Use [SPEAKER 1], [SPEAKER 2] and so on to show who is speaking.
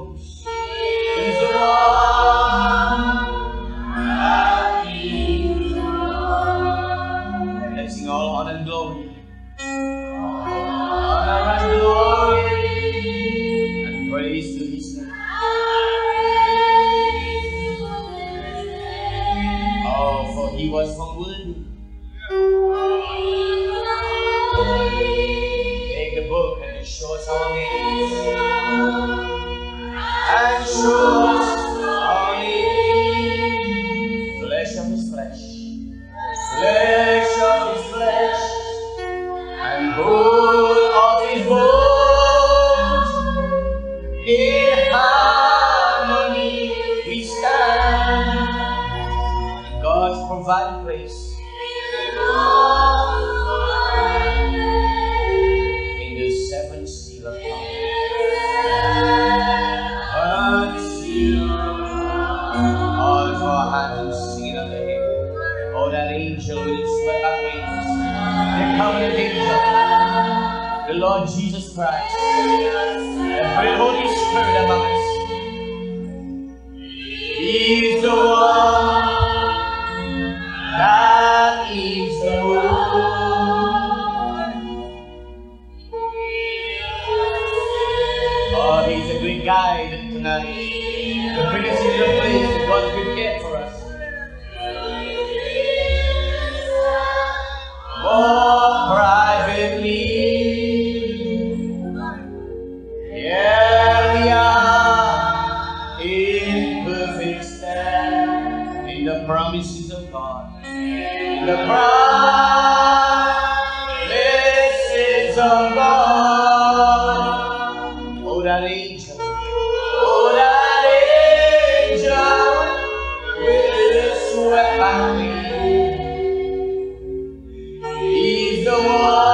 [SPEAKER 1] knows. He's the one that He's the one. Let's sing all honor and glory. Honor and glory and praise to His name. Oh, for He was found worthy. Take the book and it shows our names. And shows our names. Flesh of His flesh. Flesh of His flesh. And bone of His bones. In harmony we stand. In God's provided place. In the seventh seal of God. All of our hands and sing it unto Him. Oh, that angel with its swept back wings. The covenant angel. The Lord Jesus Christ. The great Holy Spirit among us. He's the one that is the one. Oh, He's a great guide tonight. The biggest in the place that God prepared for us. More privately. Here we are in perfect stand in the promises of God. In the promises of God. Oh, that angel. Oh, that angel with his swept back wings. He's the one.